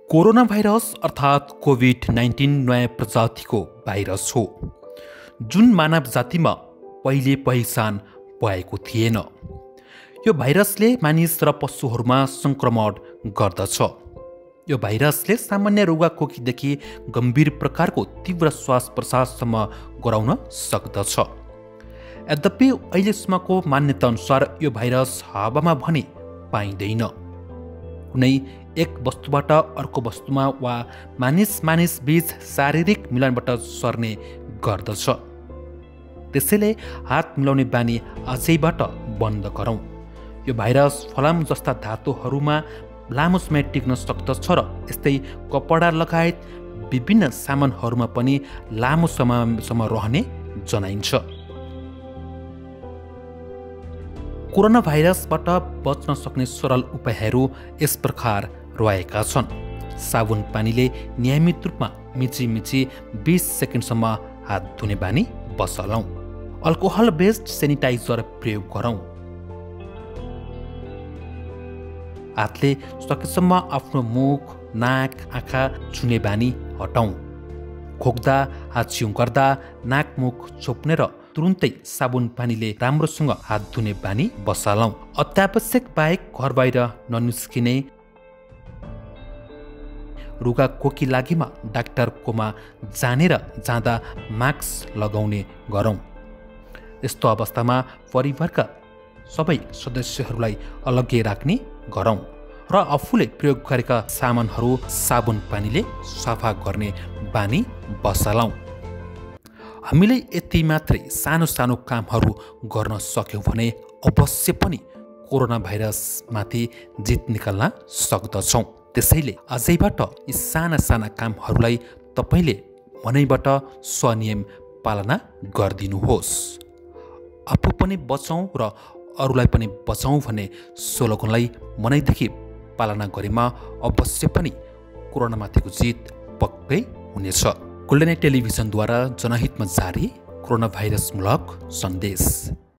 Corona virus अर्थात् COVID-19 नयाँ प्रजातिको भाइरस हो जुन मानव जातिमा पहिले पहिचान भएको थिएन। यो भाइरसले मानिस र पशुहरूमा सङ्क्रमण गर्दछ। यो भाइरसले सामान्य रुगाखोकीदेखि गम्भीर प्रकारको तीव्र श्वास प्रश्वाससम्म गराउन सक्दछ। यद्यपि अहिलेसम्मको मान्यता अनुसार यो भाइरस हावामा भने पाइँदैन। कुनै एक वस्तुबाट अर्को वस्तुमा वा मानिस बीच शारीरिक मिलनबाट सर्ने गर्दछ। त्यसैले हात मिलाउने बानी आजैबाट बन्द गरौँ। यो भाइरस फलाम जस्ता धातुहरूमा लामो समय टिक्न सक्दछ र यस्तै कपडा लगायत विभिन्न सामानहरूमा पनि लामो समयसम्म रहने जनाइन्छ। कोरोना भाइरसबाट बच्न सक्ने सरल उपायहरू यस प्रकार रहेका छन्। साबुन पानीले नियमित रूपमा मिची 20 सेकेन्डसम्म हात धुने बानी बसालौँ। अल्कोहल बेस्ड सेनिटाइजर प्रयोग गरौँ। हातले सकेसम्म आफ्नो मुख, नाक, आँखा छुने बानी हटाउँ। खोक्दा, हाच्छिउँ गर्दा नाक मुख छोप्ने र तुरुन्तै साबुन पानीले राम्रोसँग हात धुने बानी बसालौँ। अत्यावश्यक बाहेक घर बाहिर ननिस्किने। रुगा खोकी लागेमा डाक्टरकोमा जानेर जाँदा मास्क लगाउने गरौँ। यस्तो अवस्थामा परिवारका सबै सदस्यहरूलाई अलग्गै राख्ने गरौँ र आफूले प्रयोग गरेका सामानहरू साबुन पानीले सफा गर्ने बानी बसालौँ। हामीले यति मात्रै सानो कामहरू गर्न सक्यौँ भने अवश्य पनि कोरोना भाइरसमाथि जित निकाल्न सक्दछौँ। त्यसैले आजैबाट यी साना कामहरूलाई तपाईँले मनैबाट स्वनियम पालना गरिदिनुहोस्। आफू पनि बचौँ र अरूलाई पनि बचाउँ भन्ने स्लोगनलाई मनैदेखि पालना गरेमा अवश्य पनि कोरोनामाथिको जित पक्कै हुनेछ। गोल्डन टेलिभिजनद्वारा जनहितमा जारी कोरोना भाइरसमूलक सन्देश।